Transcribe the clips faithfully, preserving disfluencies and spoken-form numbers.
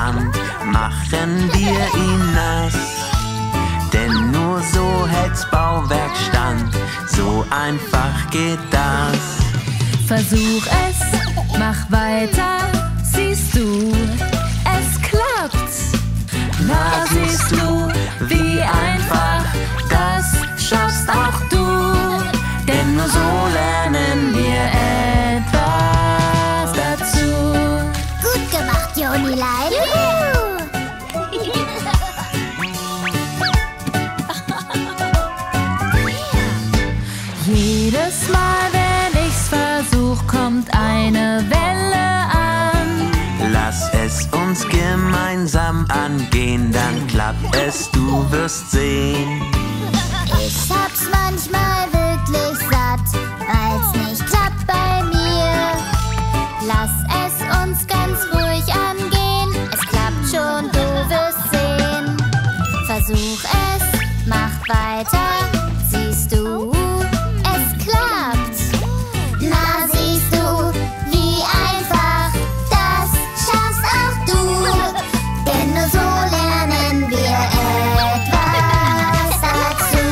Sand machen wir ihn nass. Denn nur so hält's Bauwerk stand, so einfach geht das. Versuch es, mach weiter, siehst du, es klappt. Na, siehst du, wie einfach, das schaffst auch du. Denn nur so lernen wir etwas dazu. Gut gemacht, Jonilein. Jedes Mal, wenn ich's versuch, kommt eine Welle an. Lass es uns gemeinsam angehen, dann klappt es, du wirst sehen. Ich hab's manchmal wirklich satt, weil's nicht klappt bei mir. Lass es uns ganz ruhig angehen, es klappt schon, du wirst sehen. Versuch es, mach weiter, siehst du, es klappt. Na, siehst du, wie einfach, das schaffst auch du. Denn nur so lernen wir etwas dazu.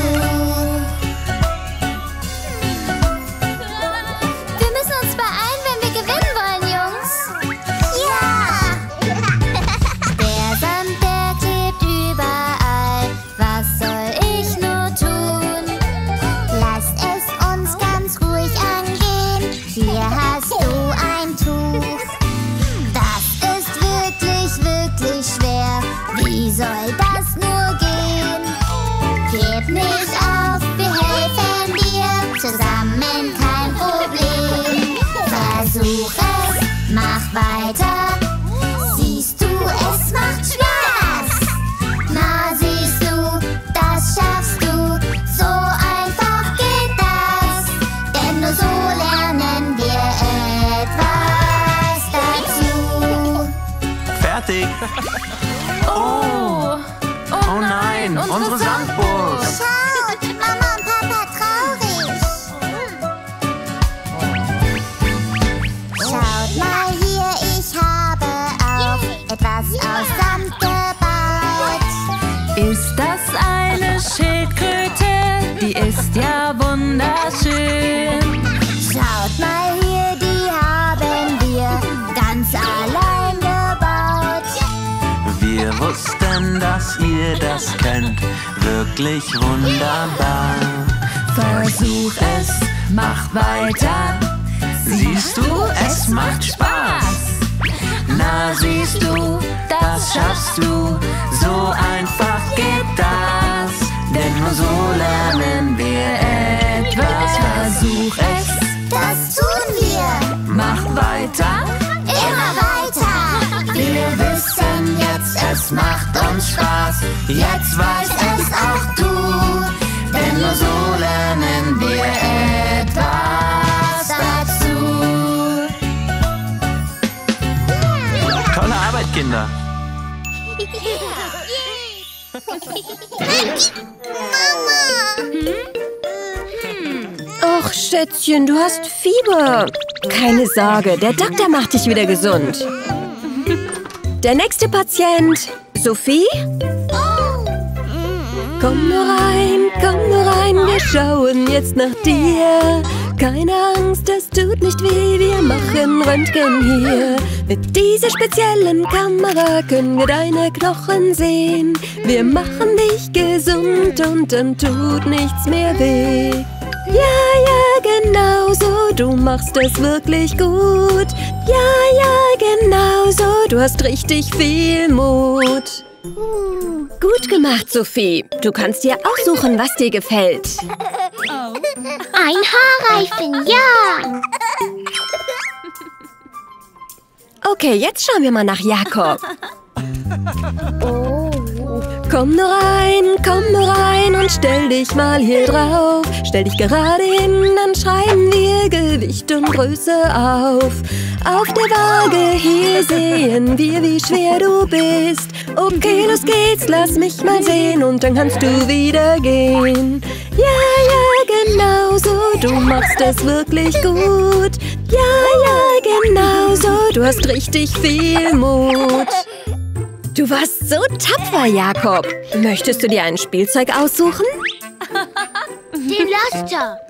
Wir müssen uns beeilen, wenn wir gewinnen wollen, Jungs. Ja! Der Sand, der klebt überall. Was soll ich nur tun? Lass es uns ganz ruhig angehen. Hier hast du ein Tuch. Das ist wirklich, wirklich schwer. Wie soll das nur gehen? Gib nicht auf, wir helfen dir. Zusammen kein Problem. Versuch es, mach weiter. Siehst du, es macht Spaß. Na, siehst du, das schaffst du. So einfach geht das. Denn nur so lernen wir etwas dazu. Fertig. Oh, Oh nein, unsere Sandburg. Schaut, Mama und Papa traurig. Schaut mal hier, ich habe auch etwas aus Sand gebaut. ist das eine Schildkröte? Die ist ja wunderschön. Schaut mal hier, die haben wir ganz allein gebaut. Wir wussten, dass ihr das könnt, wirklich wunderbar. Versuch es, mach weiter. Siehst du, es macht Spaß. Na, siehst du, das schaffst du, so einfach geht das. Denn nur so lernen wir etwas. Versuch es, Das tun wir mach weiter. immer weiter. Wir wissen jetzt, es macht uns Spaß. Jetzt weiß es auch du. Denn nur so lernen wir etwas dazu. Tolle Arbeit, Kinder. Och, Schätzchen, du hast Fieber. Keine Sorge, der Doktor macht dich wieder gesund. Der nächste Patient, Sophie? Komm nur rein, komm nur rein, wir schauen jetzt nach dir. Keine Angst, das tut nicht weh, wir machen Röntgen hier. Mit dieser speziellen Kamera können wir deine Knochen sehen. Wir machen dich gesund und dann tut nichts mehr weh. Ja, ja, genau so, du machst es wirklich gut. Ja, ja, genau so, du hast richtig viel Mut. Gut gemacht, Sophie. Du kannst dir aussuchen, was dir gefällt. Ein Haarreifen, ja. Okay, jetzt schauen wir mal nach Jakob. Komm nur rein, komm nur rein und stell dich mal hier drauf. Stell dich gerade hin, dann schreiben wir Gewicht und Größe auf. Auf der Waage hier sehen wir, wie schwer du bist. Okay, los geht's, lass mich mal sehen und dann kannst du wieder gehen. Ja, ja, genau so, du machst es wirklich gut. Ja, ja, genau so, du hast richtig viel Mut. Du warst so tapfer, Jakob. Möchtest du dir ein Spielzeug aussuchen? Den Laster.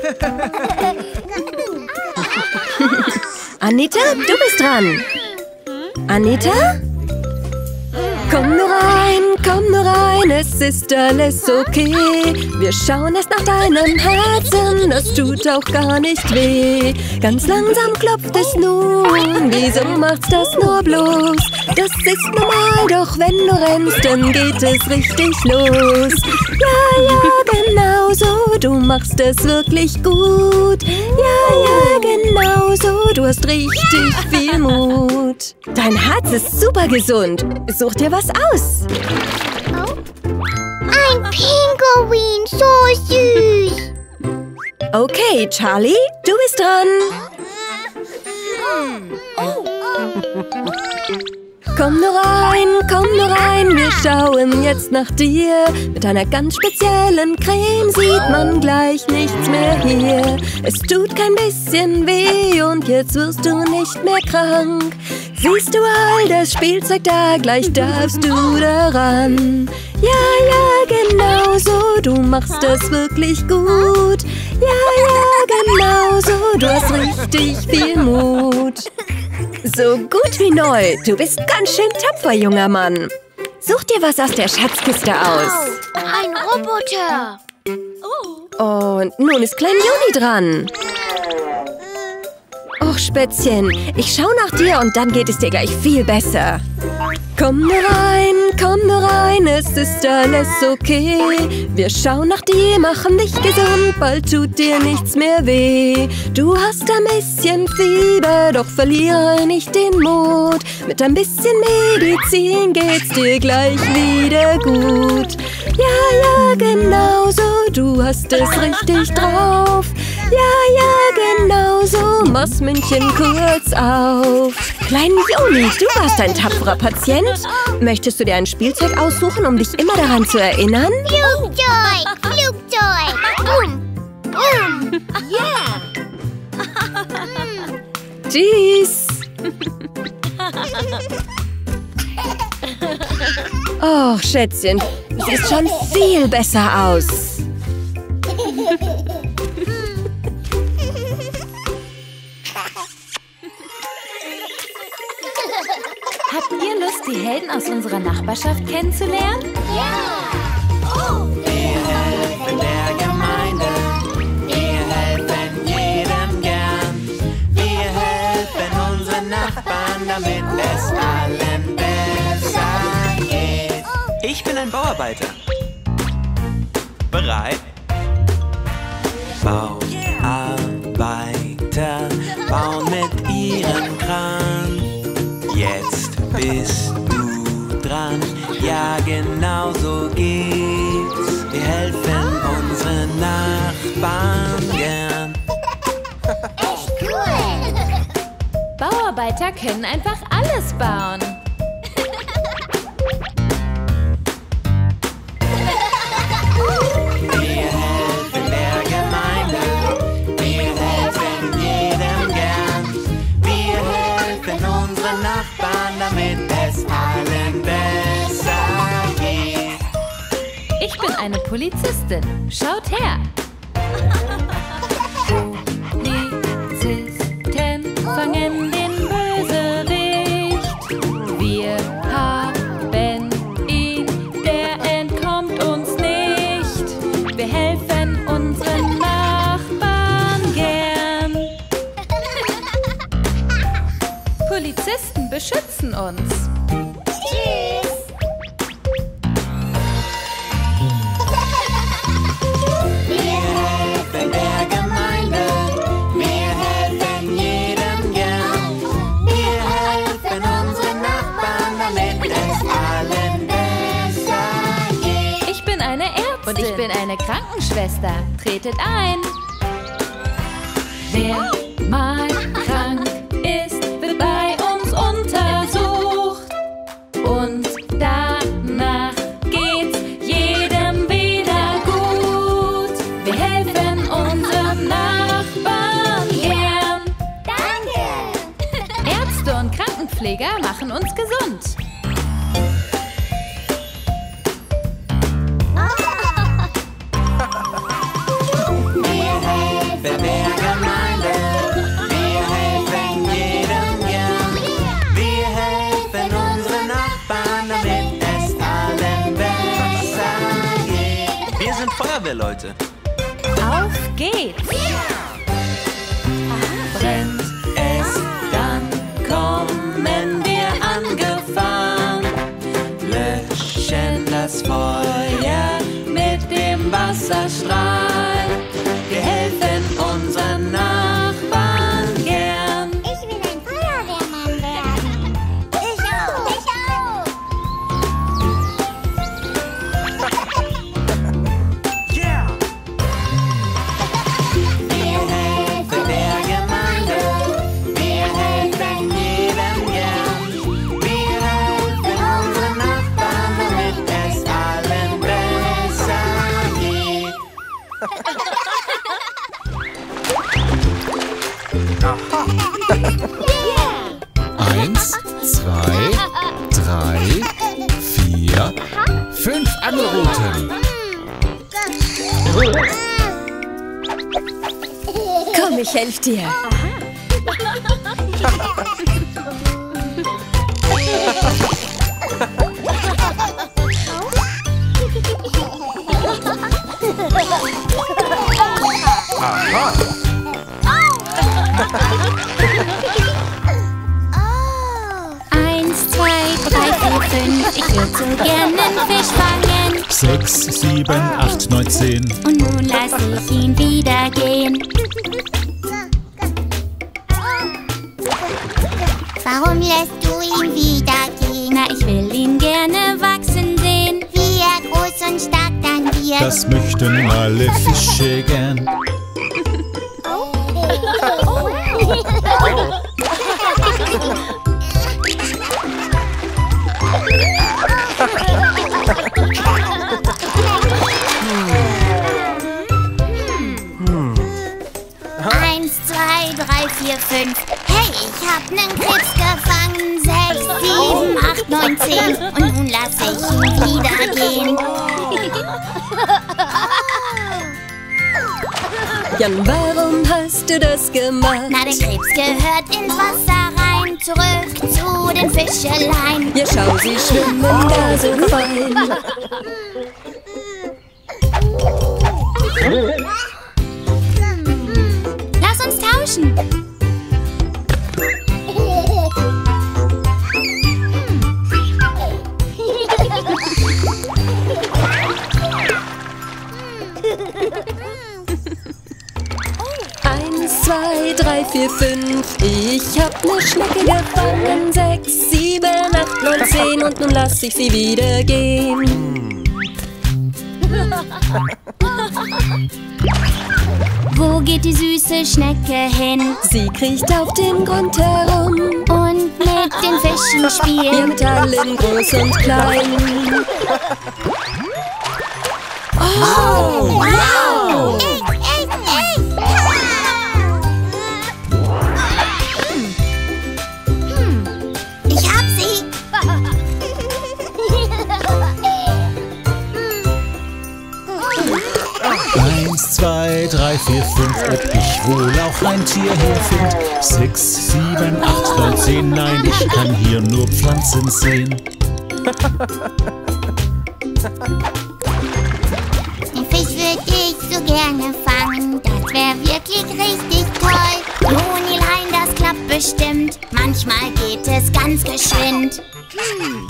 Anita, du bist dran. Anita? Komm nur rein, komm nur rein, es ist alles okay. Wir schauen erst nach deinem Herzen, das tut auch gar nicht weh. Ganz langsam klopft es nun, wieso macht's das nur bloß? Das ist normal, doch wenn du rennst, dann geht es richtig los. Ja, ja, genau so, du machst es wirklich gut. Ja, ja, genau so, du hast richtig viel Mut. Dein Herz ist super gesund. Such dir was aus. Oh. Ein Pinguin, so süß. Okay, Charlie, du bist dran. Komm nur rein, komm nur rein, wir schauen jetzt nach dir. Mit einer ganz speziellen Creme sieht man gleich nichts mehr hier. Es tut kein bisschen weh und jetzt wirst du nicht mehr krank. Siehst du all das Spielzeug da, gleich darfst du daran. Ja, ja, genau so, du machst das wirklich gut. Ja, ja, genau so, du hast richtig viel Mut. So gut wie neu, du bist ganz schön tapfer, junger Mann. Such dir was aus der Schatzkiste aus. Oh, ein Roboter. Und nun ist Klein Joni dran. Och, Spätzchen, ich schau nach dir und dann geht es dir gleich viel besser. Komm nur rein, komm nur rein, es ist alles okay. Wir schauen nach dir, machen dich gesund, bald tut dir nichts mehr weh. Du hast ein bisschen Fieber, doch verliere nicht den Mut. Mit ein bisschen Medizin geht's dir gleich wieder gut. Ja, ja, genau so, du hast es richtig drauf. Ja, ja, genau so, mach's München kurz auf. Klein Joni, du warst ein tapferer Patient. Möchtest du dir ein Spielzeug aussuchen, um dich immer daran zu erinnern? Flugzeug, Flugzeug. Boom, boom. Yeah. Tschüss. Oh, Schätzchen, du siehst schon viel besser aus. Habt ihr Lust, die Helden aus unserer Nachbarschaft kennenzulernen? Ja. Oh. Wir helfen der Gemeinde, wir helfen jedem gern. Wir helfen unseren Nachbarn, damit es allen besser geht. Ich bin ein Bauarbeiter. Bereit? Bauarbeiter bauen mit ihrem Kran. Jetzt bist du dran, ja genau so geht's. Wir helfen unseren Nachbarn gern. Echt cool. Bauarbeiter können einfach alles bauen. Wir helfen der Gemeinde, wir helfen jedem gern. Wir helfen unseren Nachbarn, damit es allen besser geht. Ich bin eine Polizistin. Schaut her. Polizisten fangen den Bösewicht. Wir haben ihn, der entkommt uns nicht. Wir helfen unseren Nachbarn gern. Polizisten beschützen uns. Tschüss. Wir helfen der Gemeinde, wir helfen jedem gern. Wir helfen unseren Nachbarn, damit es allen besser geht. Ich bin eine Ärztin. Und ich bin eine Krankenschwester. Tretet ein. Wer mal krank ist, wird bei uns untersucht. Und danach geht's jedem wieder gut. Wir helfen unseren Nachbarn gern. Danke. Ärzte und Krankenpfleger machen uns gesund. Leute. Auf geht's! Brennt es, dann kommen wir angefahren. Löschen das Feuer mit dem Wasserstrahl. Wir helfen unseren Nachbarn gern. Ich will ein Feuerwehrmann werden. Ich auch. Ich auch. Yeah! Wir helfen der Gemeinde. Wir helfen jedem gern. Wir helfen unseren Nachbarn, damit es allen besser geht. Eins, zwei, drei, vier, fünf Angelrouten. Komm, ich helf dir. Eins, zwei, drei, vier, fünf. Ich würde so gerne einen Fisch fangen. Sechs, sieben, acht, neun, zehn. Und nun lasse ich ihn wieder gehen. Warum lässt du ihn wieder gehen? Na, ich will ihn gerne wachsen sehen. Wie er groß und stark dann wird. Das möchten alle Fische gern. Eins, zwei, drei, vier, fünf. Hey, ich hab nen Krebs gefangen. Sechs, sieben, acht, neun, zehn. Und nun lass ich ihn wieder gehen. Jan, warum hast du das gemacht? Na, der Krebs gehört ins Wasser rein. Zurück zu den Fischelein. Ja, schau, sie schwimmen da so fein. Lass uns tauschen. Eins, zwei, drei, vier, fünf. Ich hab ne Schnecke gefangen. Sechs, sieben, acht, neun, zehn. Und nun lass ich sie wieder gehen. Wo geht die süße Schnecke hin? Sie kriecht auf dem Grund herum. Und mit den Fischen Wir spielen. mit allen groß und klein. Oh, wow! Ich, ich, ich. Hm. Ich hab sie. Eins, zwei, drei, vier, fünf. Ob ich wohl auch ein Tier hier find? Sechs, sieben, acht, neun, zehn. Nein, ich kann hier nur Pflanzen sehen. Den Fisch würd ich so gerne fangen. Das wär wirklich richtig toll. Jonilein, das klappt bestimmt. Manchmal geht es ganz geschwind. Hm.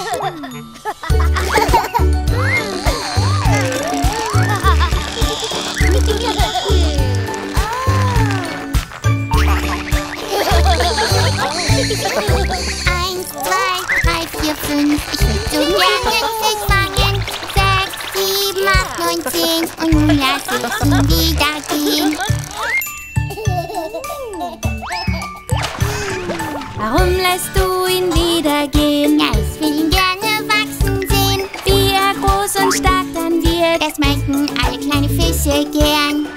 Eins, zwei, drei, vier, fünf. Ich würd so gerne einen Fisch fangen. Sechs, sieben, acht, neun, zehn. Und nun lass ich ihn wieder gehen. Warum lässt du ihn wieder gehen? Ja, ich will ihn gerne wachsen sehen. Wie er groß und stark dann wird. Das möchten alle kleine Fische gern.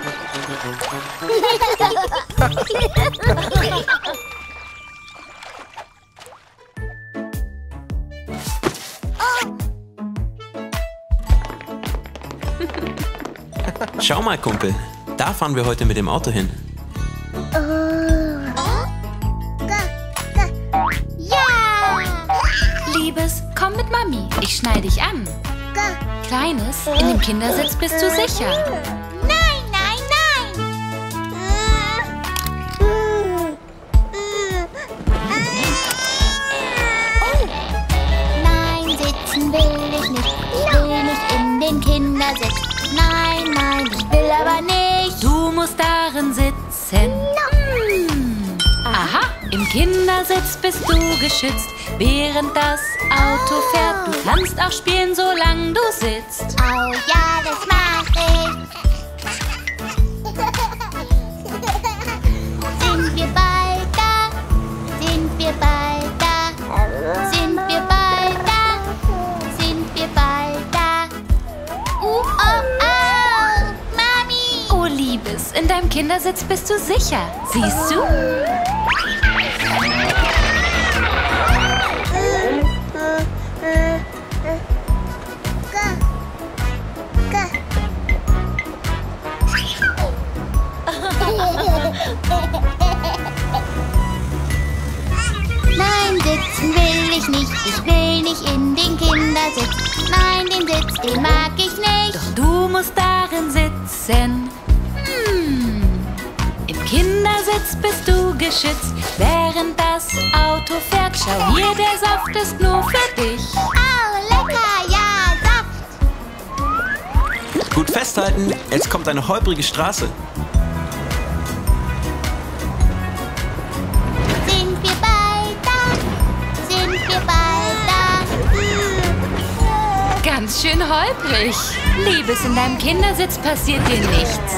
Schau mal, Kumpel. Da fahren wir heute mit dem Auto hin. Ja! Liebes, komm mit Mami. Ich schnall dich an. Kleines, in dem Kindersitz bist du sicher. Nein, nein, nein! Nein, sitzen will ich nicht. Ich will nicht in den Kindersitz. Nein, nein, ich will aber nicht. Du musst darin sitzen. Hm. Aha, im Kindersitz bist du geschützt, während das Auto fährt. Du kannst auch spielen, solange du sitzt. Oh ja, das mach ich. Sind wir bald da? Sind wir bald da? Sind wir bald da? Sind wir bald da? Uh, oh, oh, Mami! Oh, Liebes, in deinem Kindersitz bist du sicher. Siehst du? Nein, sitzen will ich nicht. Ich will nicht in den Kindersitz. Nein, den Sitz, den mag ich nicht. Doch du musst darin sitzen. Hm. Im Kindersitz bist du geschützt, während das Auto fährt. Schau hier, der Saft ist nur für dich. Oh, lecker, ja, Saft. Gut festhalten, jetzt kommt eine holprige Straße. Sind wir bald da? Sind wir bald da? Ganz schön holprig. Liebes, in deinem Kindersitz passiert dir nichts.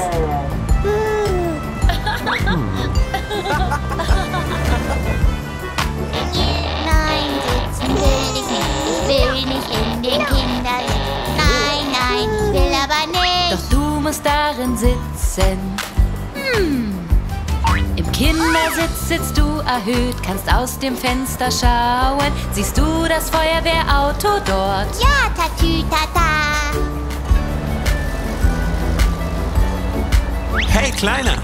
Nein, sitzen will ich nicht. Ich will nicht in den Kindersitz. Nein, nein, ich will aber nicht. Doch du musst darin sitzen. Hm. Im Kindersitz sitzt du erhöht, kannst aus dem Fenster schauen. Siehst du das Feuerwehrauto dort? Ja, tatütata. Hey, Kleiner!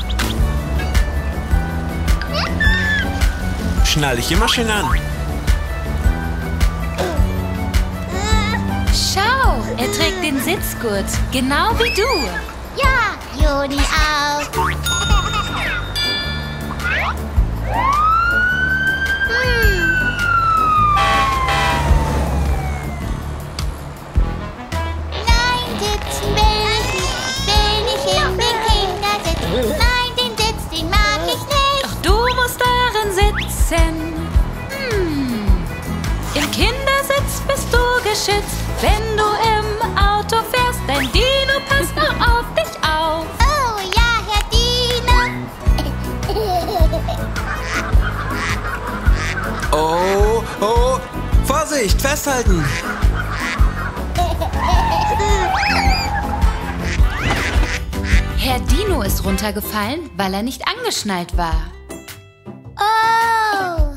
Schnall dich immer schön an. Schau, er trägt den Sitzgurt, genau wie du. Ja, Joni auch. Hm. Nein, sitzen will ich nicht. Ich will nicht in den Kindersitz. Nein, den Sitz, den mag ich nicht. Doch du musst darin sitzen. Hm. Im Kindersitz bist du geschützt, wenn du im Auto fährst. Dein Dino passt auch auf dich auf. Oh ja, Herr Dino. Oh, oh, Vorsicht, festhalten! Herr Dino ist runtergefallen, weil er nicht angeschnallt war. Oh.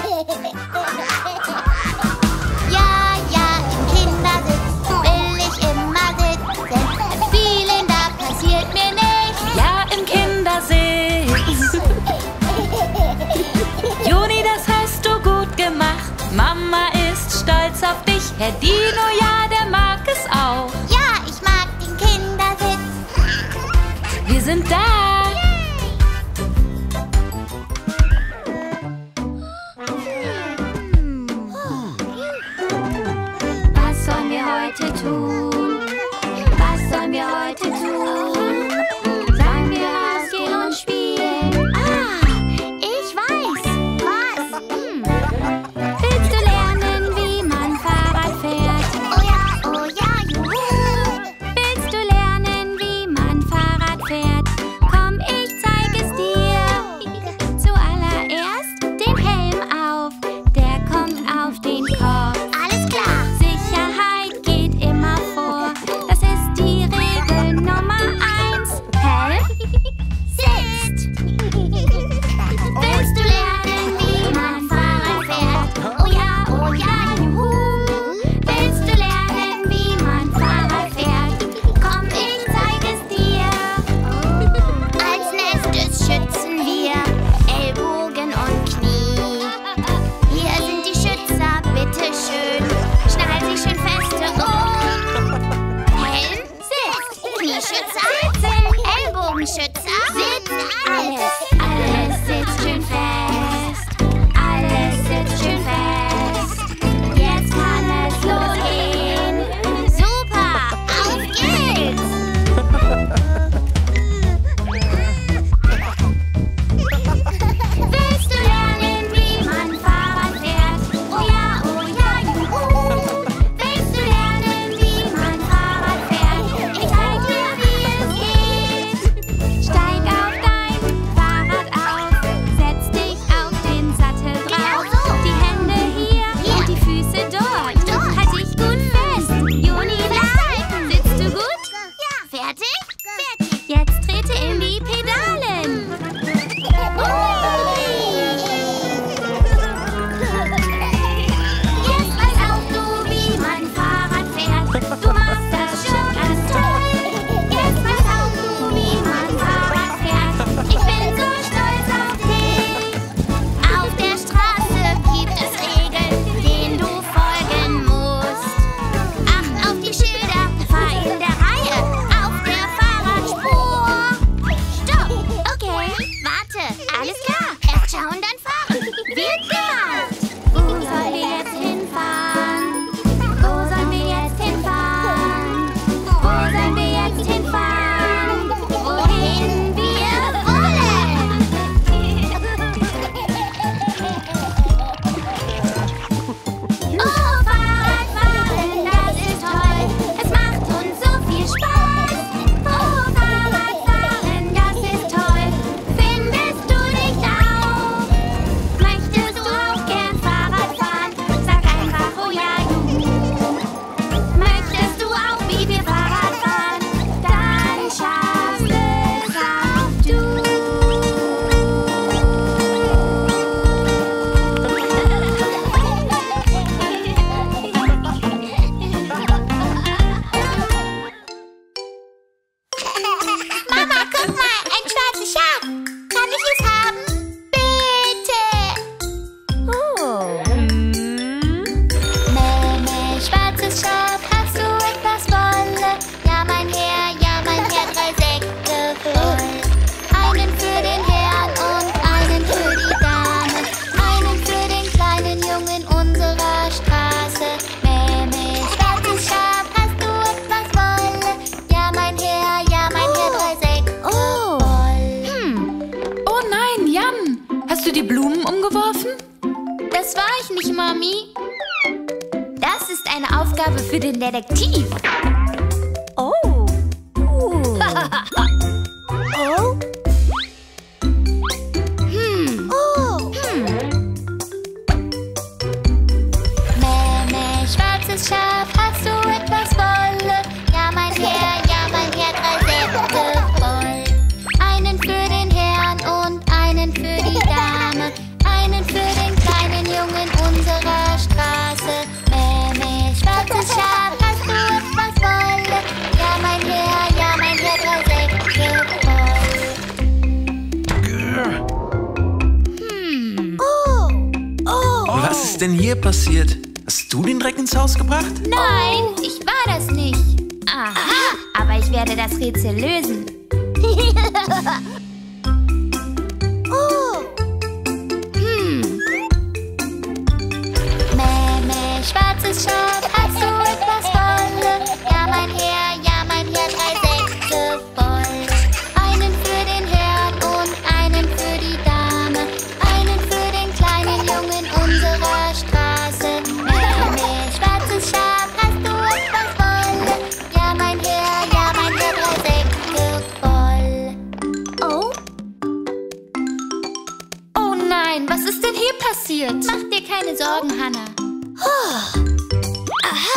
Ja, ja, im Kindersitz will ich immer sitzen. Spielen, da passiert mir nichts. Ja, im Kindersitz. Joni, das hast du gut gemacht. Mama ist stolz auf dich. Herr Dino, ja, der mag es auch. Ja, ich mag den Kindersitz. Wir sind da. Was sollen wir heute tun? Was sollen wir heute tun? Sagen wir rausgehen und spielen. Ah, ich weiß. Was? Hm. Willst du lernen, wie man Fahrrad fährt? Oh ja, oh ja, juhu. Willst du lernen, wie man Fahrrad fährt? Komm, ich zeig es dir. Zuallererst den Helm auf. Der kommt auf den Kopf. Alles klar. Sicherheit geht immer vor. Aufgabe für den Detektiv. Oh. Oh. Hm. Oh. Hm. Mäh, mäh, schwarzes Schaf, hast du etwas Wolle? Ja, mein Herr, ja, mein Herr, drei Säcke voll. Einen für den Herrn und einen für die Dame. Einen für den kleinen Jungen unserer Straße. Mäh, mäh, schwarzes Schaf, hast du etwas Wolle? Ja, mein Herr, ja, mein Herr, drei Säcke voll. Hm. Oh. Oh. Was ist denn hier passiert? Hast du den Dreck ins Haus gebracht? Nein, ich war das nicht. Aha, aber ich werde das Rätsel lösen. Oh. Hm. Mäh, mäh, schwarzes Schaf, hast du etwas Wolle? Ja, mein Herr, ja, mein Herr, drei Säcke voll. Einen für den Herrn und einen für die Dame. Einen für den kleinen Jungen unserer Straße. Mäh, mäh, schwarzes Schaf, hast du etwas Wolle? Ja, mein Herr, ja, mein Herr, drei Säcke voll. Oh? Oh nein, was ist denn hier passiert? Mach dir keine Sorgen, Hannah. Aha.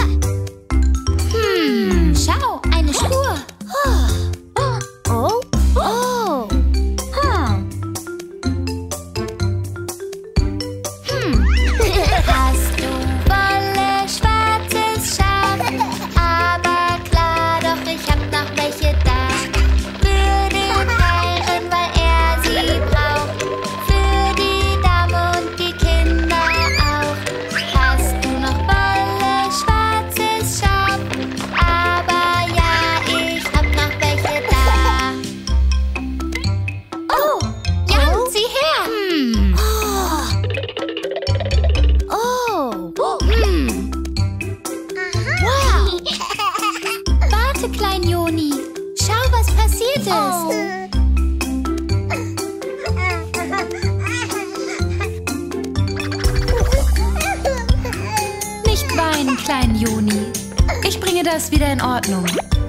Hm, schau, eine Spur. Oh. Oh. Oh. Hm. Hm. Hast du Wolle, schwarzes Schaf? Aber klar, doch ich hab noch welche da. Für den Herrn, weil er sie braucht. Für die Dame und die Kinder auch. Hast du noch Wolle, schwarzes Schaf? Aber ja, ich hab noch welche da. Oh, ja, sieh her. Hm. Oh. Oh. Hm. Wow. Warte, Klein Joni. Schau, was passiert ist. Nicht weinen, kleinen Joni. Ich bringe das wieder in Ordnung.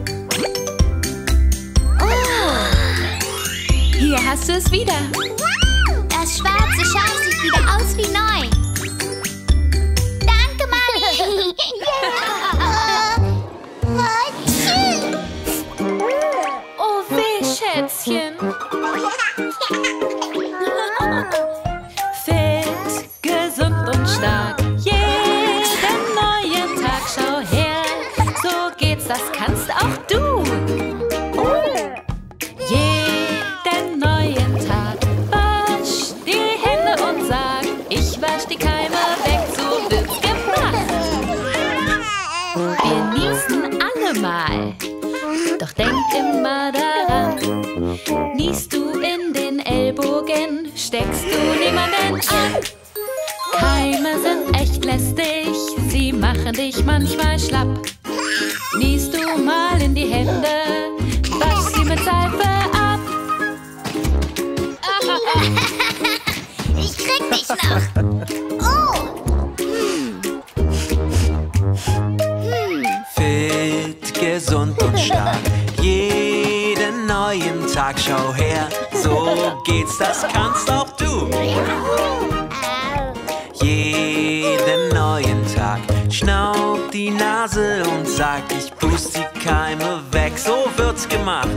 Hier hast du es wieder. Das schwarze Schaf sieht wieder aus wie neu. Danke, Mami. Oh weh, Schätzchen. Fit, gesund und stark. Jeden neuen Tag, schau her. So geht's, das kannst auch du. Jeden neuen Tag. Wasch die Hände und sag, ich wasch die Keime weg, so wird's gemacht. Wir niesen alle mal. Doch denk immer daran, niest du in den Ellbogen, steckst du niemanden an. Keime sind echt lästig, sie machen dich manchmal schlapp. Niest du mal in die Hände, wasch sie mit Seife ab. Ich krieg dich noch. Oh. Fit, gesund und stark. Jeden neuen Tag, schau her. So geht's, das kannst auch du. Jeden neuen Tag schnaub die Nase und sag, ich pust die Keime weg. So wird's gemacht.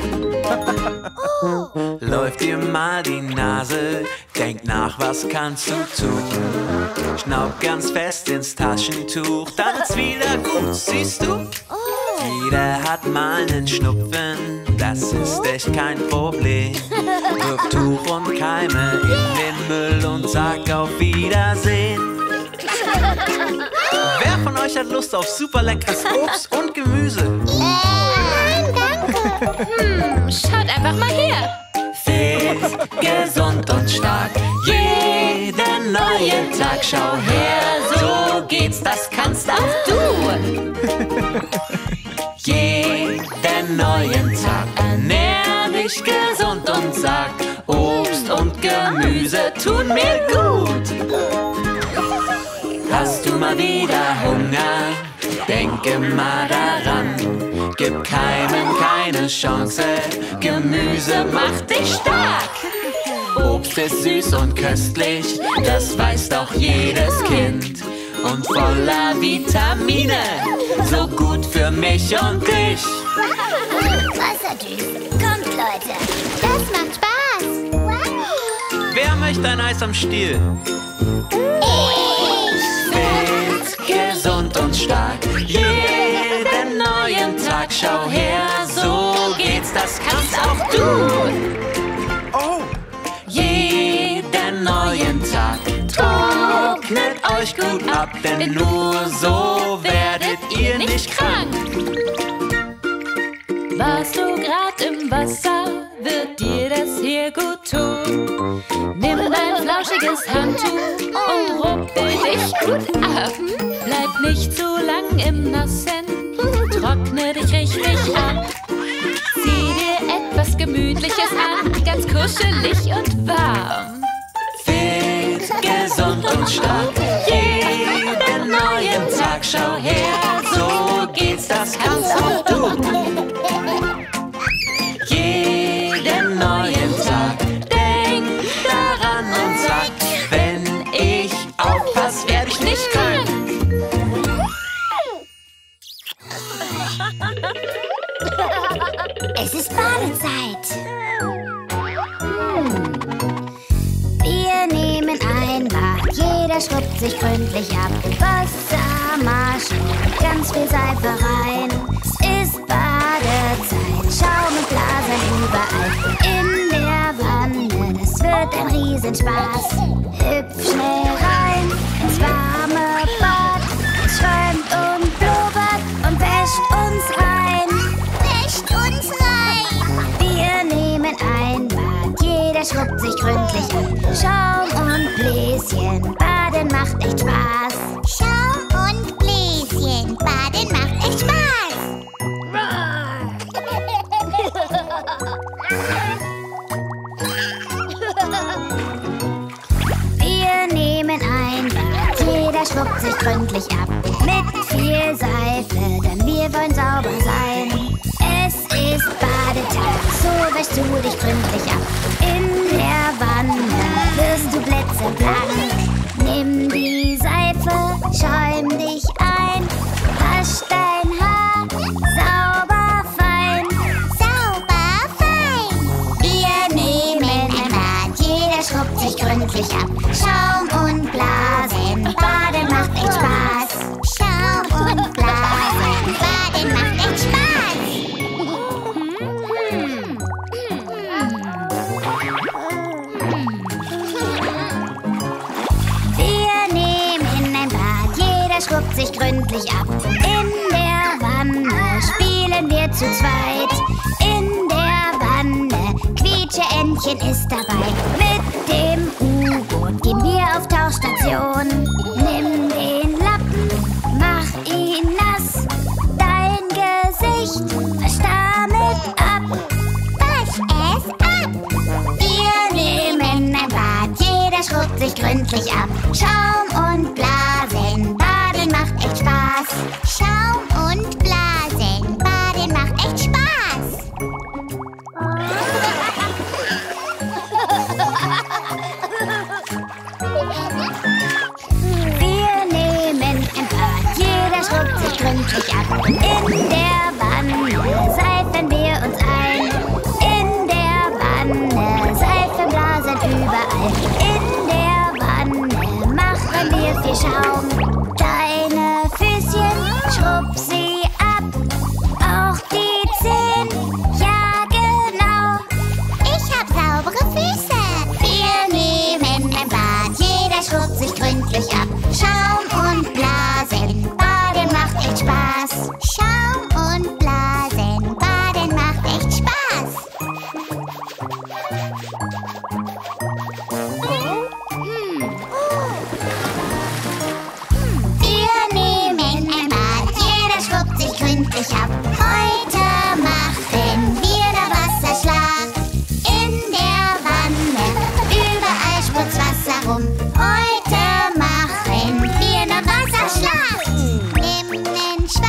Läuft dir mal die Nase, denk nach, was kannst du tun? Schnaub ganz fest ins Taschentuch, dann ist wieder gut, siehst du? Jeder hat mal nen Schnupfen, das ist echt kein Problem. Wirf Tuch und Keime in den Müll und sag auf Wiedersehen. Wer von euch hat Lust auf super leckeres Obst und Gemüse? Nein, danke. Hm, schaut einfach mal her. Fit, gesund und stark. Jeden neuen Tag, schau her. So geht's, das kannst auch du. Jeden neuen Tag ernähr dich gesund und sag, Obst und Gemüse tun mir gut. Hast du mal wieder Hunger? Denke mal daran, gib Keimen keine Chance. Gemüse macht dich stark. Obst ist süß und köstlich, das weiß doch jedes Kind. Und voller Vitamine, so gut für mich und dich. Wasserdüsen, kommt Leute, das macht Spaß. Wer möchte ein Eis am Stiel? Ich! Fit, gesund und stark, jeden neuen Tag, schau her, so geht's, das kannst auch du. Oh! Jeden neuen Tag, trocknet euch gut ab, denn nur so werdet ihr nicht krank. Warst du grad im Wasser, wird dir das hier gut tun. Nimm dein flauschiges Handtuch und rubbel dich gut ab. Bleib nicht zu lang im Nassen, trockne dich richtig ab. Zieh dir etwas Gemütliches an, ganz kuschelig und warm. Fit, gesund und stark, jeden neuen Tag, schau her, so geht's, das kannst auch du. Jeden neuen Tag, denk daran und sag, wenn ich aufpass, werd ich nicht krank. Es ist Badezeit. Wir nehmen ein Bad, jeder schrubbt sich gründlich ab. Wassermaschen, ganz viel Seife rein. Es ist Badezeit, Schaum und Blasen überall. In der Wanne, das wird ein Riesenspaß. Hüpf schnell rein ins warme Bad. Es schäumt und blubbert und wäscht uns rein. Wäscht uns rein. Wir nehmen ein Bad, jeder schrubbt sich gründlich ab. Schaum und Bläschen, Baden macht echt Spaß. Schaum und Bläschen, Baden macht echt Spaß. Wir nehmen ein Bad, jeder schrubbt sich gründlich ab. Mit viel Seife, denn wir wollen sauber sein. Es ist Badetag, so wäschst du dich gründlich ab. In der Wanne wirst du blitzeblank. Nimm die Seife, schäum dich ein. Wasch dein Haar, sauber fein. Sauber fein. Wir nehmen ein Bad, jeder schrubbt sich gründlich ab. Schaum und Blasen, Baden macht echt Spaß. Schaum und Blasen, Baden macht echt Spaß. Wir nehmen ein Bad, jeder schrubbt sich gründlich ab. In der Wanne spielen wir zu zweit. In der Wanne, Quietsche-Entchen ist dabei. Mit dem U-Boot gehen wir auf Tauchstation. Nimm den Lappen, mach ihn nass. Dein Gesicht, wasch damit ab. Wasch es ab. Wir nehmen ein Bad, jeder schrubbt sich gründlich ab. Schaum und Blasen, Baden macht echt Spaß. Schaum und Blasen, Baden macht echt Spaß. Wir nehmen ein Bad, jeder schrubbt sich gründlich ab. In der Wanne seifen wir uns ein. In der Wanne Seifen blasen überall. In der Wanne machen wir viel Schaum. Deine Füßchen, schrubb sie ab. Auch die Zehen, ja genau. Ich hab saubere Füße. Wir nehmen ein Bad, jeder schrubbt sich gründlich ab. Schaum und Blasen, Baden macht echt Spaß. Schaum und Blasen, Baden macht echt Spaß. Wir nehmen ein Bad, jeder schrubbt sich gründlich ab. Heute machen wir da Wasserschlag. In der Wanne, überall sprüht's Wasser rum. Heute machen wir da Wasserschlag. Nimm nen Schwamm.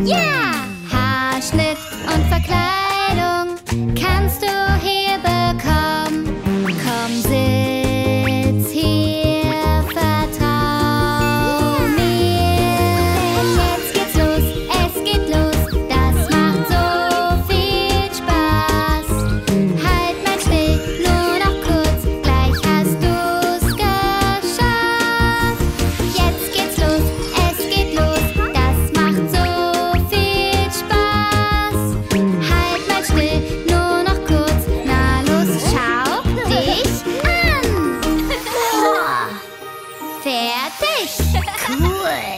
Ja! Haarschnitt und Verkleidung kannst du hier bekommen. Komm, sitz hier, vertrau mir. Jetzt geht's los, es geht los, das macht so viel Spaß. Halt mal still, nur noch kurz, gleich hast du's geschafft. Jetzt geht's los, es geht los, das macht so viel Spaß. Halt mal still, nur noch kurz, na los, schau dich an. Fertig. Cool.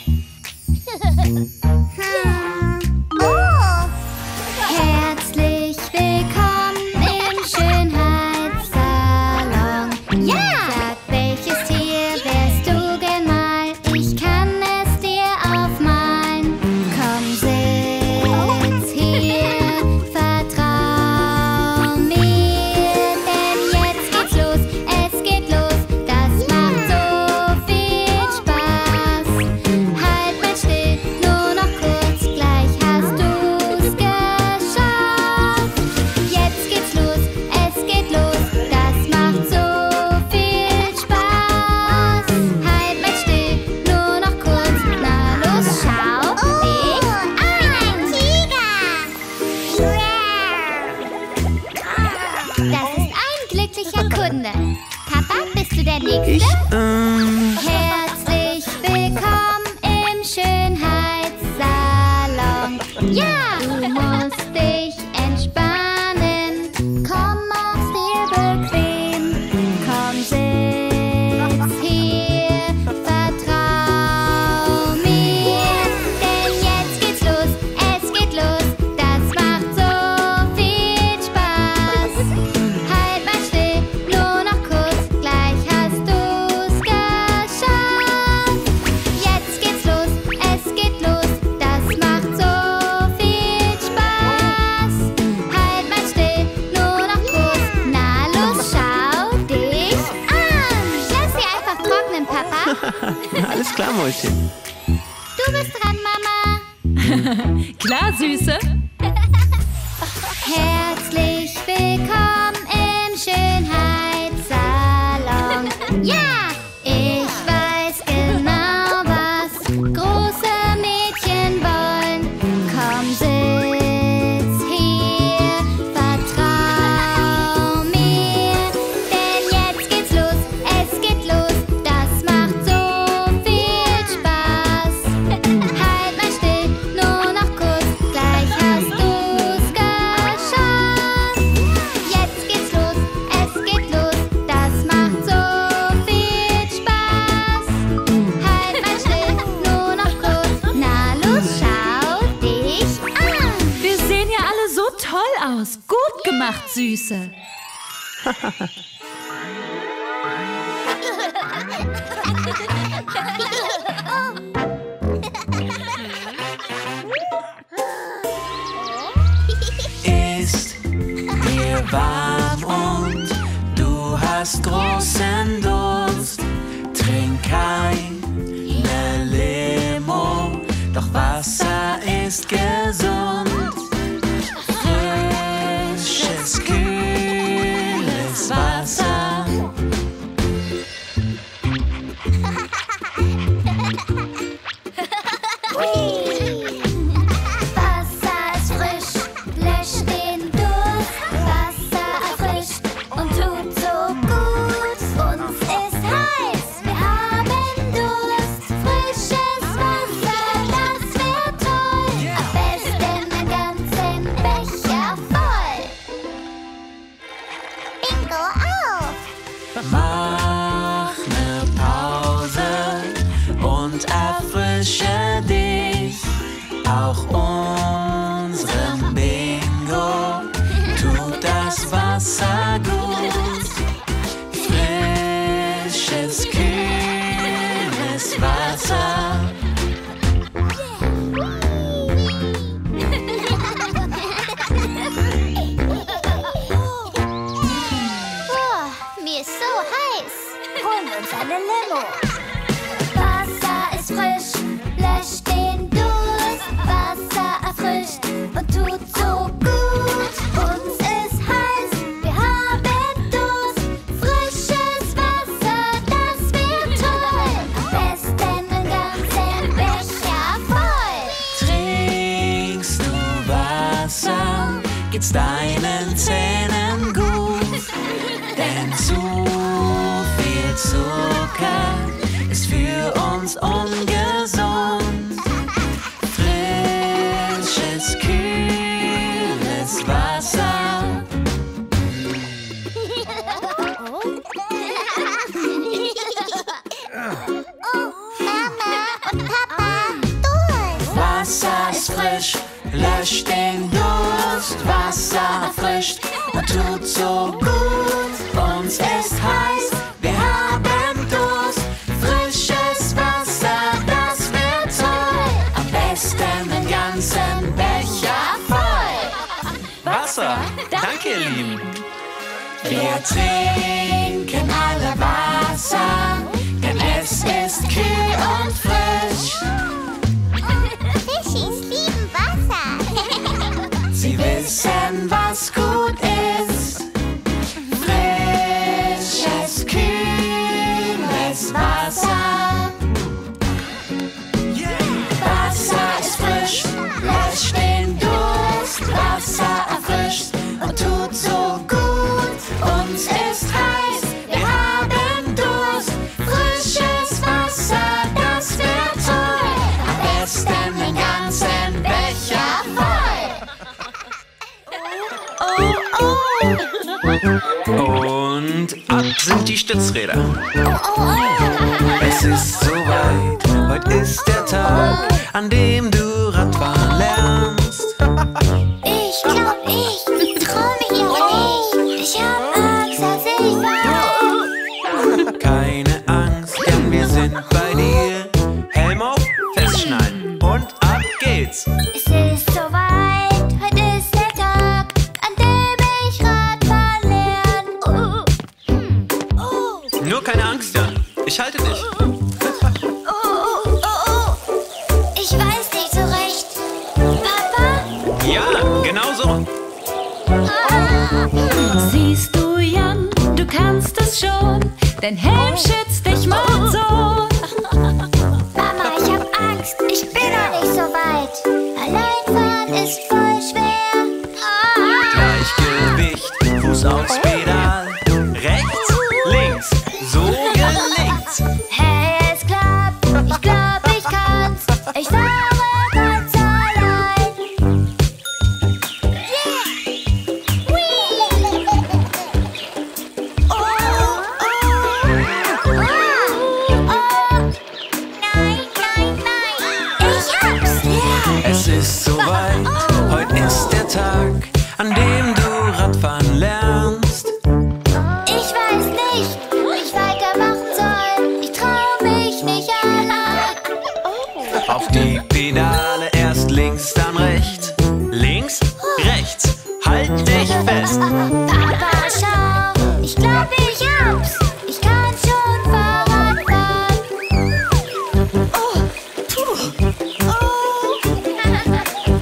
Oh. Herzlich willkommen im Schönheitssalon. Ja! Sag, welches Tier wärst du gern mal? Ich kann es dir aufmalen. Komm, sitz hier, vertrau mir. Denn jetzt geht's los, es geht los, das macht so viel Spaß. Halt mal still, nur noch kurz, gleich hast du's geschafft. Jetzt geht's los, es geht los, das macht so viel Spaß. Halt mal still, nur noch kurz, na los, schau dich an. Ein Tiger! Das ist ein glücklicher Kunde. Papa, bist du der Nächste? Ich, ähm... Herzlich willkommen im Schönheitssalon. Ja, du musst dich entspannen. Komm, mach's dir bequem. Komm, sitz hier, vertrau mir. Denn jetzt geht's los, es geht los, das macht so viel Spaß. Halt mal still, nur noch kurz, gleich hast du's geschafft. Jetzt geht's los, es geht los, das macht so viel Spaß. Halt mal still, nur noch kurz, na los, schau dich an. Lass sie einfach trocknen, Papa. Alles klar, Mäuschen. Du bist dran, Mama. Klar, Süße. Herzlich willkommen im Schönheitssalon. Ja, ich weiß genau, was große Mädchen wollen. Komm, sitz hier, vertrau mir. Denn jetzt geht's los, es geht los, das macht so viel Spaß. Halt mal still, nur noch kurz, gleich hast du's geschafft. Jetzt geht's los, es geht los, das macht so viel Spaß. Halt mal still, nur noch kurz, na los, schau dich an. Wir sehen ja alle so toll aus. Gut gemacht, Süße. Ist dir warm und du hast großen Durst? Trink keine Limo, doch Wasser ist gesund. Frisches, kühles Wasser. Wasser ist frisch, löscht den Durst. Wasser erfrischt und tut so gut. Uns ist heiß, wir haben Durst. Frisches Wasser, das wär toll. Am besten einen ganzen Becher voll. Bingo auf! Mach ne Pause und erfrische dich. Auch unserem Bingo tut das Wasser gut. Frisches, kühles Wasser. Boah, mir ist so heiß. Holen wir uns eine Limo. Wasser ist frisch, löscht den Durst. Wasser geht's deinen Zähnen gut. Denn zu viel Zucker ist für uns ungesund. Frisches, kühles Wasser. Wasser ist frisch, löscht den Durst. Wasser frischt und tut so gut. Uns ist heiß, wir haben Durst. Frisches Wasser, das wird toll. Am besten den ganzen Becher voll. Wasser, danke ihr Lieben. Wir trinken alle Wasser, denn es ist kühl und frisch. Fischis lieben Wasser. Sie wissen, was gut ist. Frisches, kühles Wasser. Wasser ist frisch, löscht den Durst. Wasser erfrischt und tut so gut. Uns ist heiß, wir haben Durst. Frisches Wasser, das wird toll. Am besten den ganzen Becher voll. Und ab sind die Stützräder. Es ist soweit, heute ist der Tag, an dem du Radfahren lernst. Ich glaub, ich trau mich aber nicht. Ich hab Angst, dass ich fall. Keine Angst, denn wir sind bei dir. Helm auf, festschnallen und ab geht's. Es ist soweit, heute ist der Tag, an dem ich Radfahren lerne. Oh. Nur keine Angst, Jan. Ich halte dich. Oh, oh, oh, oh. Ich weiß nicht so recht. Papa? Ja, genau so. Ah. Siehst du, Jan, du kannst es schon. Dein Helm schützt dich, mein Sohn. Mama, ich hab Angst. Ich bin noch nicht so weit. Alleinfahren ist voll schwer. Ah. Gleichgewicht, Fuß aufs Pedal. Rechts, links, so gelingt's. Hey, es klappt. Ich glaub, ich kann's. Ich fahre ganz allein. Yeah. Whee. Oh, oh. Ah. Oh. Nein, nein, nein. Ich hab's. Yeah. Es ist soweit, heute ist der Tag, an dem du Radfahren lernst. Ich weiß nicht, wo ich weitermachen soll. Ich trau mich nicht an. Auf die Pedale, erst links, dann rechts. Links, rechts, halt dich fest. Papa, schau, ich glaub, ich hab's. Ich kann schon Fahrrad fahren. Oh, puh. Oh.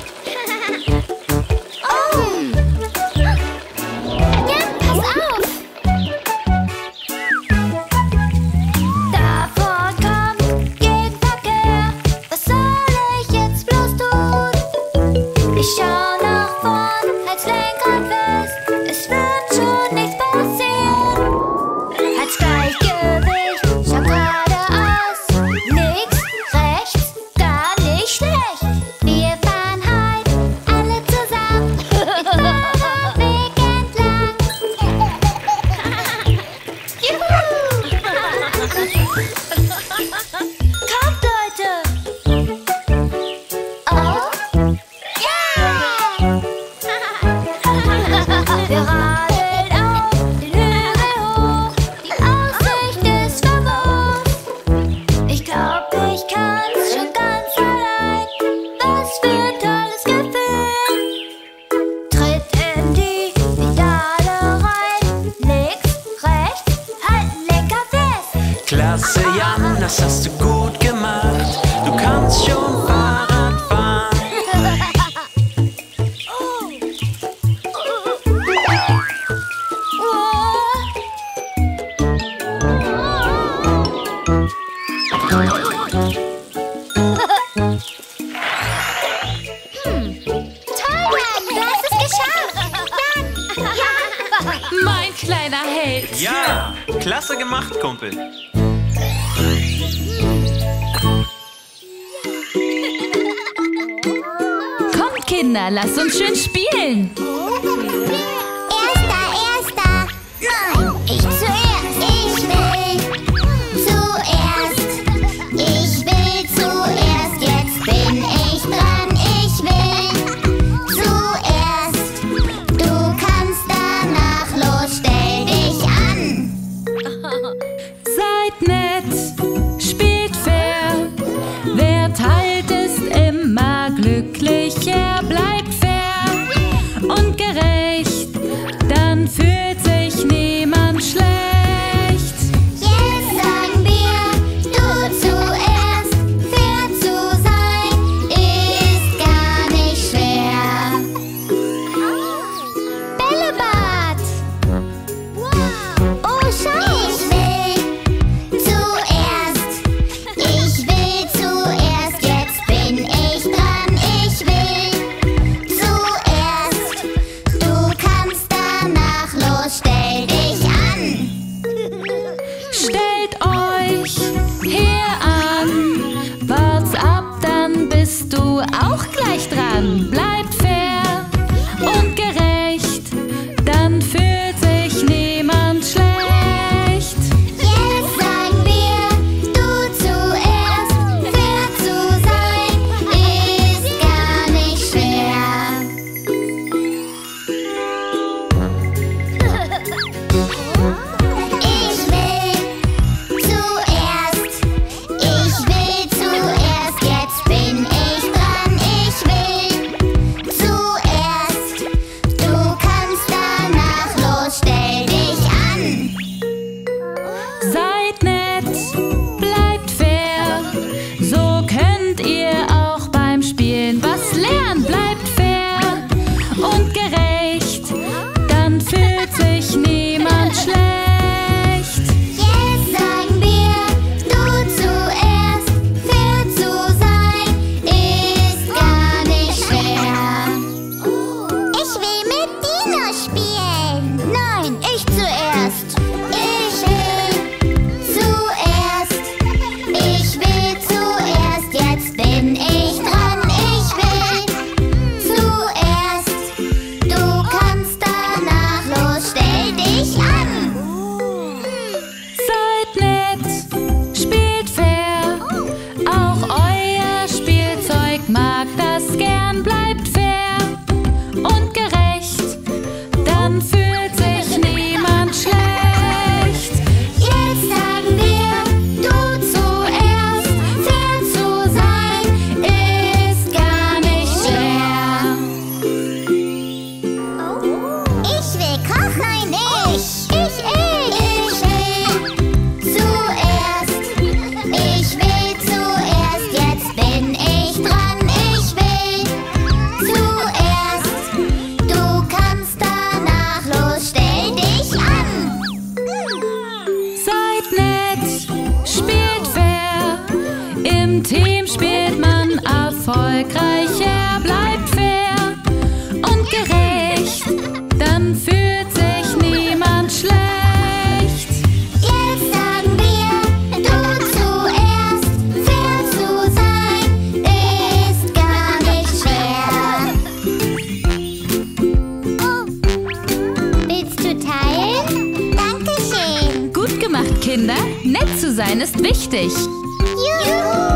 kleiner Held. Ja, klasse gemacht, Kumpel. Kommt, Kinder, lasst uns schön spielen. Erster, erster. Nein, ich zuerst. Ich will zuerst. Ich will zuerst. Jetzt bin ich dran. Ich will zuerst. Du kannst danach los. Stell dich an. Seid nett, spielt fair. Wer teilt, ist immer glücklicher. Bleibt fair und gerecht, dann fühlt sich niemand schlecht. Jetzt sagen wir, du zuerst. Fair zu sein ist gar nicht schwer. Bällebad. Oh, schau. Ich will zuerst. Ich will zuerst. Jetzt bin ich dran. Ich will zuerst. Du kannst danach los. Stell dich an. Stellt euch hier an, wart's ab, dann bist du auch gleich dran. Bleibt fair und gerecht, dann fühlt sich niemand schlecht. Jetzt sagen wir, du zuerst. Fair zu sein ist gar nicht schwer. Ich will zuerst. Ich will zuerst. Jetzt bin ich dran. Ich will zuerst. Du kannst danach los. Stell dich an. Seid nett, bleibt fair, so könnt ihr auch beim Spielen was lernen. Bleibt fair und gerecht, dann fühlt sich niemand schlecht. Jetzt sagen wir, du zuerst. Fair zu sein ist gar nicht schwer. Ich will mit Dino spielen. Nein, ich zuerst. Ich will zuerst. Ich will zuerst. Jetzt bin ich dran. Ich will zuerst. Du kannst danach los. Stell dich an. Seid nett, spielt fair, auch euer Spielzeug mag das gern. Bleibt fair und gerecht, dann fühlt sich niemand schlecht. Jetzt sagen wir, du zuerst. Fair zu sein ist gar nicht schwer. Ich will kochen. Nein, ich. Ich, ich. Ich will zuerst. Ich will zuerst. Jetzt bin ich dran. Ich will zuerst. Du kannst danach los. Stell dich an. Seid nett, spielt fair, im Team spielt man erfolgreicher. Bleibt fair und gerecht, dann fühlt sich niemand schlecht. Jetzt sagen wir, du zuerst. Fair zu sein ist gar nicht schwer. Willst du teilen? Dankeschön. Gut gemacht, Kinder, nett zu sein ist wichtig. Juhu!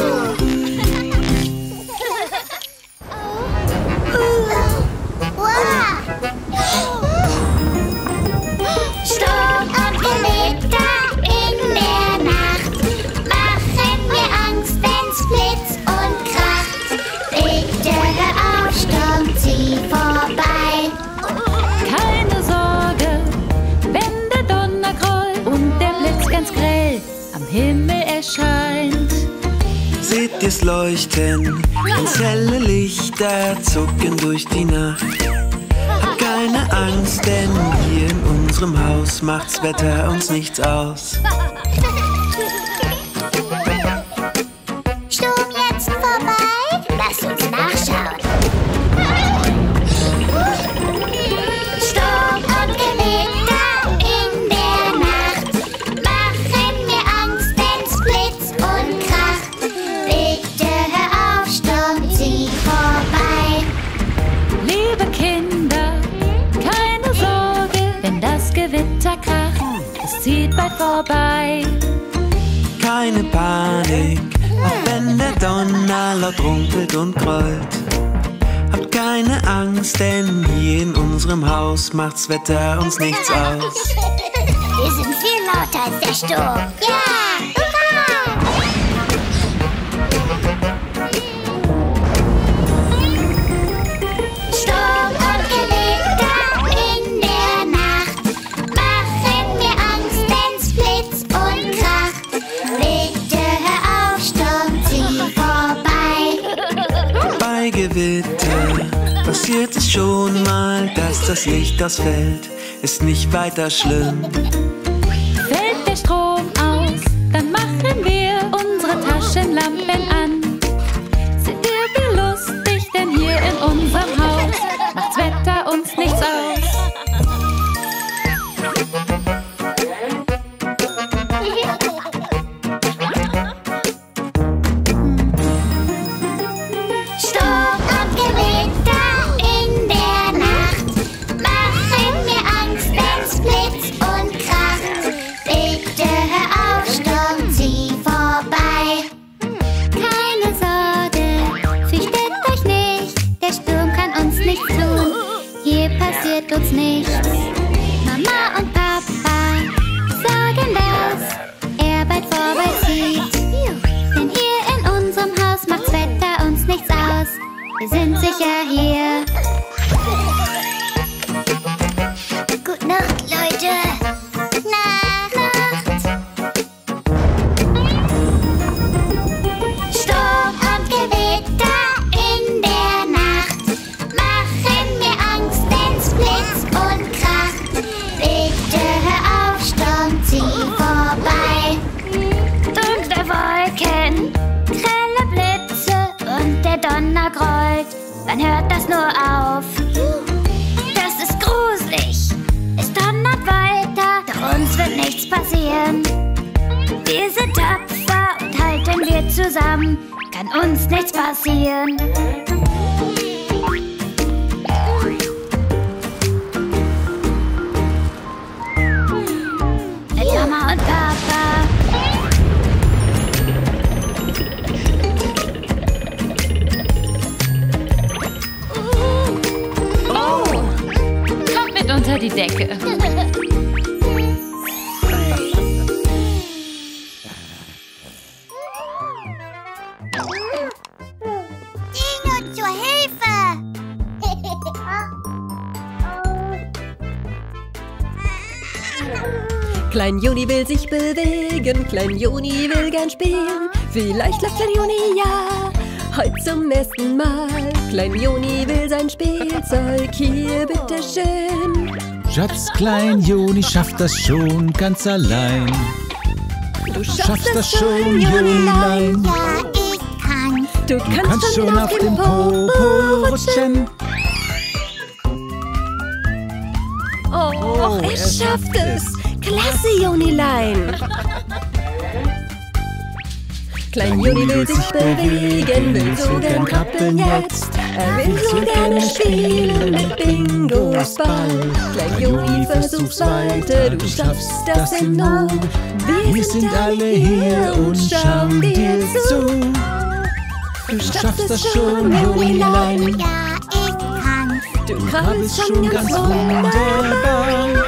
Sturm und Gewitter in der Nacht machen mir Angst, wenn's blitzt und kracht. Bitte hör auf, Sturm, zieh vorbei. Keine Sorge, wenn der Donner grollt und der Blitz ganz grell am Himmel erscheint. Seht ihr's leuchten, ganz helle Lichter zucken durch die Nacht. Hab keine Angst, denn hier in unserem Haus macht's Wetter uns nichts aus. Sturm jetzt vorbei? Lass uns nachschauen. Sturm und Gewitter geht bald vorbei. Keine Panik, auch wenn der Donner laut rumpelt und grollt. Hab keine Angst, denn hier in unserem Haus macht's Wetter uns nichts aus. Wir sind viel lauter als der Sturm. Ja! Hurra! Sturm und Gewitter in der Nacht machen mir Angst, wenn's blitzt und kracht. Bitte hör auf, Sturm, zieh vorbei. Bei Gewitter passiert es schon mal, dass das Licht ausfällt. Ist nicht weiter schlimm. Fällt der Strom aus, dann machen wir unsere Taschenlampen an. Seht ihr, wie lustig, denn hier in unserem Haus macht's Wetter uns nichts aus. Sturm und Gewitter in der Nacht machen mir Angst, wenn's blitzt und kracht. Bitte hör auf, Sturm, zieh vorbei. Keine Sorge, fürchtet euch nicht, der Sturm kann uns nichts tun. Hier passiert uns nichts. Mama und Papa sagen, dass er bald vorbeizieht. Denn hier in unserem Haus macht's Wetter uns nichts aus. Wir sind sicher hier. Gute Nacht, Leute. Nacht. Nacht. Sturm und Gewitter in der Nacht machen mir Angst, wenn's blitzt und kracht. Bitte hör auf, Sturm, zieh vorbei. Dunkle Wolken, grelle Blitze und der Donner grollt. Dann hört das nur auf. Das ist gruselig. Es donnert weiter, doch uns wird nichts passieren. Wir sind tapfer und halten wir zusammen. Kann uns nichts passieren. Mit Mama und Papa. Kommt mit unter die Decke. Dino, zur Hilfe! Klein Joni will sich bewegen, Klein Joni will gern spielen. Vielleicht läuft Klein Joni ja heute zum ersten Mal. Klein Joni will sein Spielzeug, hier bitteschön. Schatz, Klein Joni schafft das schon ganz allein. Du Schaffst, schaffst das schon, Jonilein. Ja, ich kann's. Du Du kannst, kannst schon auf dem Popo rutschen. Oh, er schafft es. Klasse, Jonilein. Klein Joni will sich bewegen, will so gern krabbeln jetzt. Er will so gerne spielen mit Bingos Ball. Klein Joni, versuch's weiter, du schaffst das im Nu. Wir sind alle hier und schauen dir zu. Du Schaffst das schon, Jonilein. Ja, ich kann's. Du Du krabbelst krabbelst schon ganz wunderbar.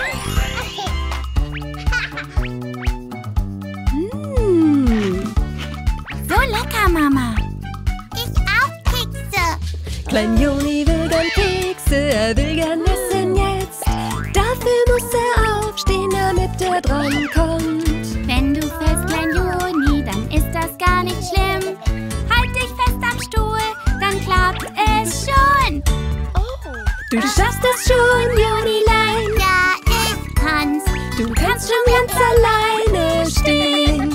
Mmh. So lecker, Mama. Ich auch Kekse. Klein Joni will gern Kekse, er will gern essen jetzt. Dafür muss er aufstehen, damit er dran kommt. Wenn du fällst, Klein Joni, dann ist das gar nicht schlimm. Halt dich fest am Stuhl, dann klappt es schon. Du schaffst das schon, Jonilein. Ja, ich kann's. Du kannst schon ganz alleine stehen.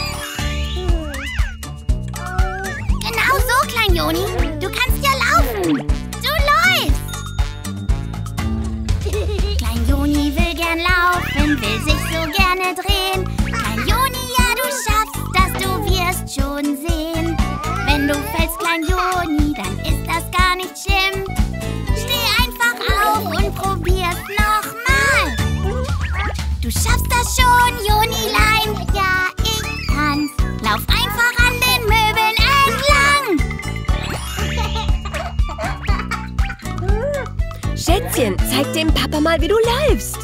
Genau so, Klein Joni. Du kannst ja laufen. Du läufst. Klein Joni will gern laufen, will sich so gerne drehen. Klein Joni, ja, du schaffst das, du wirst schon sehen. Wenn du fällst, Klein Joni, dann ist das gar nicht schlimm. Steh einfach auf und probier's nochmal. Du schaffst das schon, Jonilein. Ja, ich kann's. Lauf einfach an den Möbeln entlang. Schätzchen, zeig dem Papa mal, wie du läufst.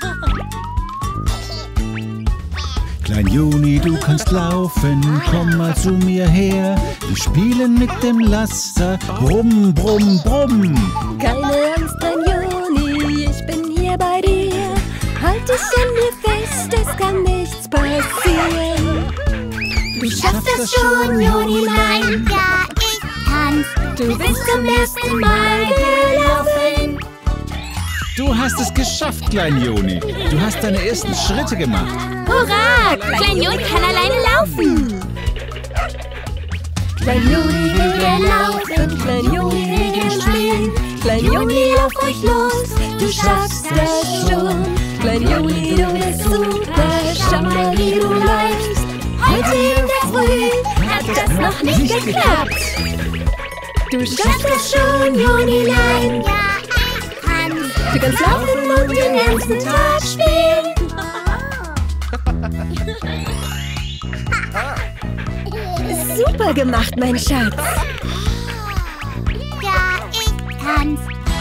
Klein Joni, du kannst laufen, komm mal zu mir her. Wir spielen mit dem Laster, brumm, brumm, brumm. Keine Angst, klein Joni, ich bin hier bei dir. Halt dich an mir fest, es kann nichts passieren. Du schaffst das schon, Jonilein. Ja, ich kann's. Du bist zum ersten Mal gelaufen. Du hast es geschafft, Klein Joni. Du hast deine ersten Schritte gemacht. Hurra! Klein Joni kann alleine laufen. Klein Joni will gern laufen, Klein Joni will gern spielen. Klein Joni, lauf ruhig los, du schaffst das schon. Klein Joni, du bist super, schau mal, wie du läufst. Heute in der Früh hat das noch nicht geklappt. Du schaffst das schon, Jonilein. Ja, ich kann's. Du kannst laufen und den ganzen Tag spielen. Super gemacht, mein Schatz. Ja, ich kann's.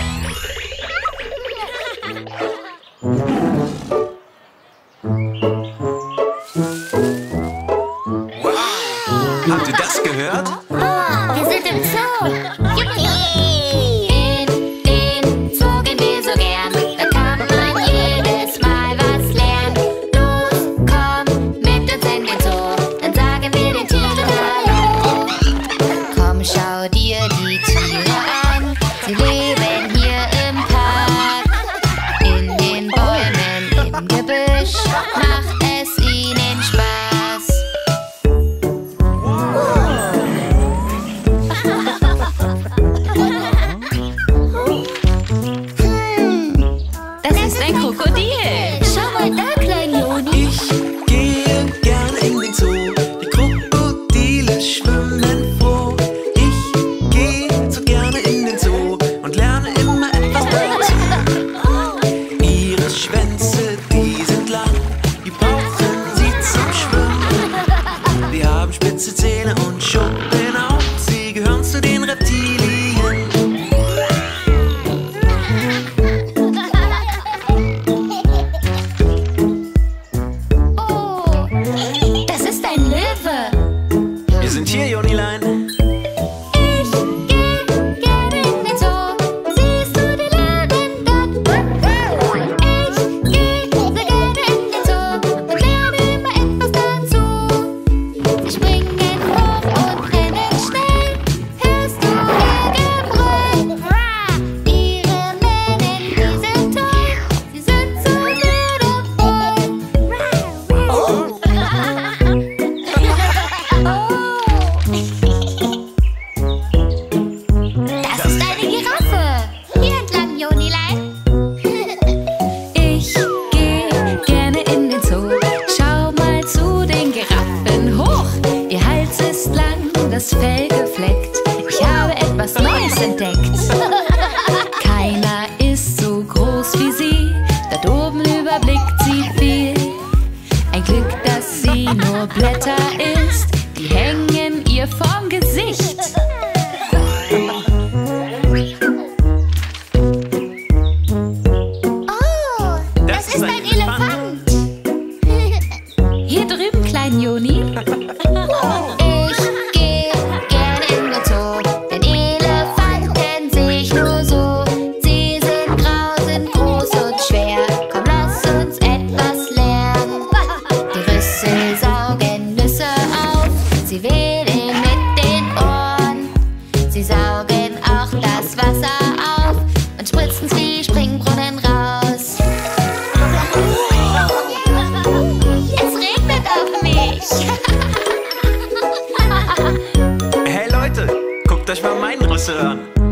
Habt ihr das gehört? Wir sind im Zoo. Juppie. In den Zoo gehen wir so gern. Da kann man jedes Mal was lernen. Los, komm mit uns in den Zoo. Dann sagen wir den Tieren Hallo. Komm, schau dir die Tiere an. Sie leben hier im Park. In den Bäumen, im Gebüsch macht es ihnen Spaß. Das ist ein Krokodil. Schau mal da, klein Joni. Ich gehe gerne in den Zoo. Die Krokodile schwimmen froh. Ich gehe so gerne in den Zoo und lerne immer etwas dazu. Ihre Schwänze, die sind lang, die brauchen sie zum Schwimmen. Die haben spitze Zähne und Schuppen auch. Sie gehören zu den Reptilien. Oh, das ist ein Löwe. Wir sind hier, Jonilein. Ich geh gerne in den Zoo. Siehst du die Löwen dort? Ich geh sehr gerne in den Zoo und lerne immer etwas dazu. Sie springen hoch und rennen schnell. Hörst du ihr Gebrüll? Ihre Männen, die sind toll. Sie sind so würdevoll. Das ist eine Giraffe. Hier entlang, Jonilein. Ich geh gerne in den Zoo. Schau mal zu den Giraffen hoch. Ihr Hals ist lang, das Fell gefleckt. Ich habe etwas Neues entdeckt. Keiner ist so groß wie sie. Dort oben überblickt sie viel. Ein Glück, dass sie nur Blätter isst. Die hängen ihr vorm Gesicht. Oh, das ist ein Elefant. Hier drüben, klein Joni. Ich geh gerne in den Zoo, denn Elefanten sehe ich nur so. Sie sind grau, sind groß und schwer. Komm, lass uns etwas lernen. Die Rüssel saugen Nüsse auf. Sie wedeln mit den Ohren. Sie saugen auch das Wasser auf und spritzen's wie Springbrunnen raus. Es regnet auf mich. Hey Leute, guckt euch mal meinen Rüssel an.